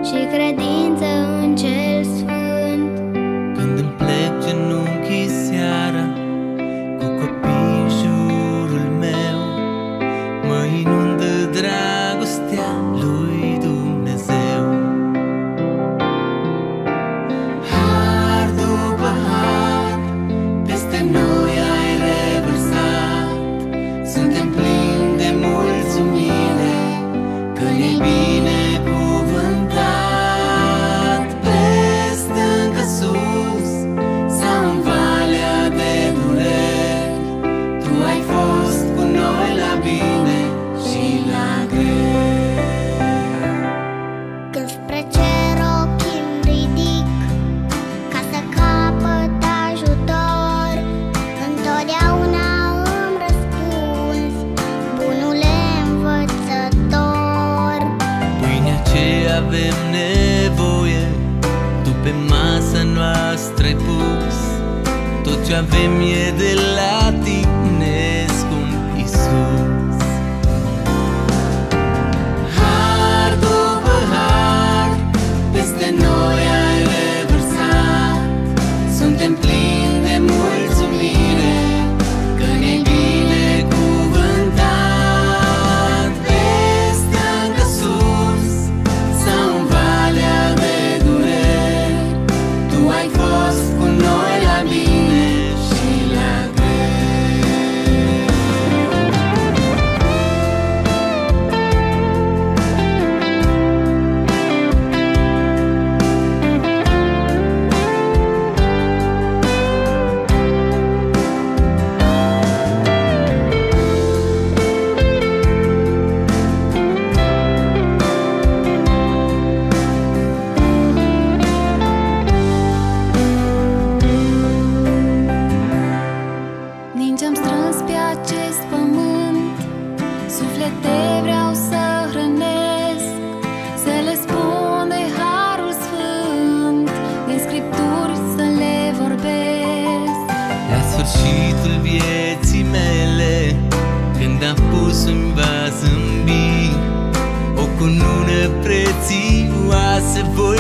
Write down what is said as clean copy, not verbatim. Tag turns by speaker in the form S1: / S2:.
S1: și credință în cel sfânt.
S2: Când îmi plec genunchii seara, cu copii în jurul meu, mă inundă dragostea lui Dumnezeu. Har după har peste noi ai revărsat, suntem plini de mulțumire că ne-ai binecuvântat. Pe stâncă sus sau în valea de dureri, Tu ai fost cu noi la bine și la greu.
S1: Când spre cer ochii îmi ridic ca să capăt ajutor, întotdeauna îmi răspunzi, bunule învățător.
S2: Pâinea ce avem nevoie, Tu pe masa noastră ai pus, tot ce avem e de la Tine, scump Iisus. Har după har peste noi ai revărsat, suntem plini de mulțumire că ne-ai binecuvântat. Pe stâncă sus sau în valea de dureri, Tu ai fost cu noi la bine și la greu.
S3: Ninge-am strâns pe acest pământ, suflete vreau să hrănesc, să le spun de harul sfânt, din Scripturi să le vorbesc.
S2: La sfârșitul vieții mele, când am pus îmi va zâmbi, o cunună prețioasă voi